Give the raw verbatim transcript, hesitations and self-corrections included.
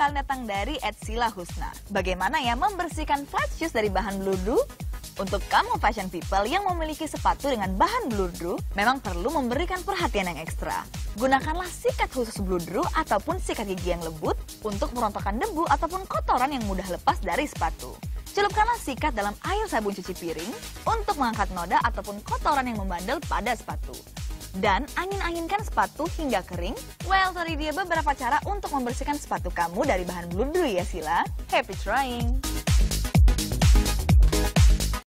bakalan datang dari et sila husna. Bagaimana ya membersihkan flat shoes dari bahan bludru? Untuk kamu fashion people yang memiliki sepatu dengan bahan bludru, memang perlu memberikan perhatian yang ekstra. Gunakanlah sikat khusus bludru ataupun sikat gigi yang lembut untuk merontokkan debu ataupun kotoran yang mudah lepas dari sepatu. Celupkanlah sikat dalam air sabun cuci piring untuk mengangkat noda ataupun kotoran yang membandel pada sepatu. Dan angin-anginkan sepatu hingga kering. Well, tadi dia beberapa cara untuk membersihkan sepatu kamu dari bahan bludru ya Sila. Happy trying!